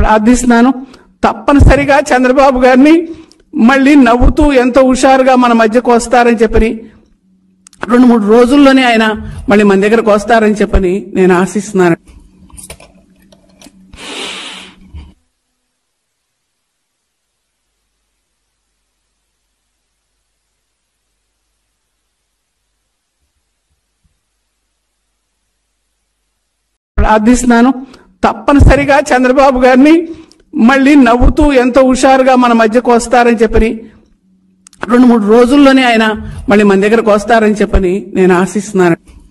ప్రార్థిస్తున్నాను. తప్పనిసరిగా చంద్రబాబు గారిని మళ్ళీ నవ్వుతూ ఎంతో హుషారుగా మన మధ్యకు వస్తారని చెప్పని 2-3 రోజుల్లోనే ఆయన మళ్ళీ మన దగ్గరకు వస్తారని చెప్పని నేను ఆశిస్తున్నాను. ప్రార్థిస్తున్నాను. తప్పనిసరిగా చంద్రబాబు గారిని మళ్ళీ నవ్వుతూ ఎంతో హుషారుగా మన మధ్యకు వస్తారని చెప్పని 2-3 రోజుల్లోనే ఆయన మళ్ళీ మన దగ్గరకు వస్తారని చెప్పని నేను ఆశిస్తున్నాను.